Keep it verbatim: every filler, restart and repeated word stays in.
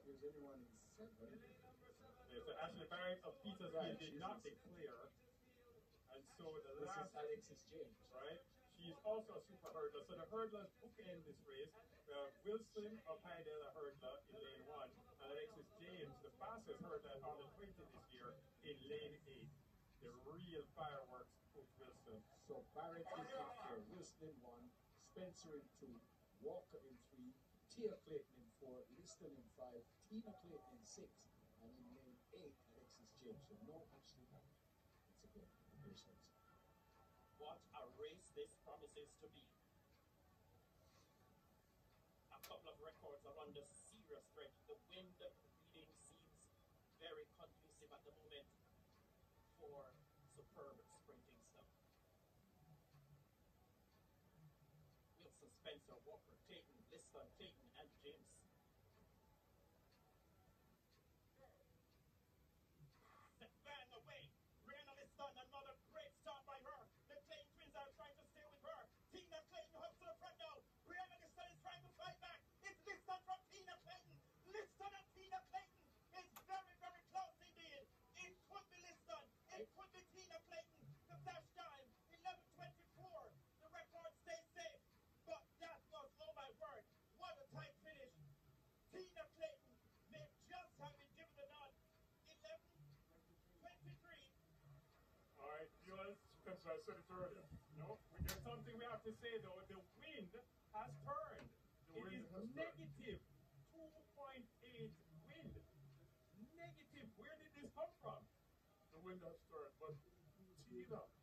that there's anyone in seven. Yeah, so Ashley Barrett of Petersfield Right, did she's not in- declare. And so the This last, is Alexis James. right? She's also a super hurdler. So the hurdlers bookend this race. Uh, Wilson of Hydella hurdler in lane one, and Alexis James, the fastest hurdler on the twenty this year, in lane eight. The real fireworks of Wilson. So Barrett is back here. Wilson in one, Spencer in two, Walker in three, Tia Clayton in four, Liston in five, Tina Clayton in six, and in lane eight, Alexis James. So no Ashley Barrett. It's a good. Here's Spencer. What a race this promises to be. A couple of records are under serious threat. The wind reading seems very conducive at the moment for superb sprinting stuff. Wilson, Spencer, Walker, Clayton, Liston, Clayton, and James. Set bang away. Brianna Liston, another great start by her. The Clayton twins are trying to stay with her. Tina Clayton hops to the front now. Brianna Liston is trying to fight back. It's Liston from Tina Clayton. Liston and Tina Clayton is very, very close indeed. It could be Liston. It could be Tina Clayton. The dash time, eleven twenty-four. The record stays safe. But that was, oh my word, what a tight finish. Tina Clayton may just have been given the nod. eleven twenty-three. All right, viewers, because I said it earlier. No, there's something we have to say though. The wind has turned. The It wind is has turned. negative two point eight wind. Negative. Where did this come from? The wind has turned, but Tina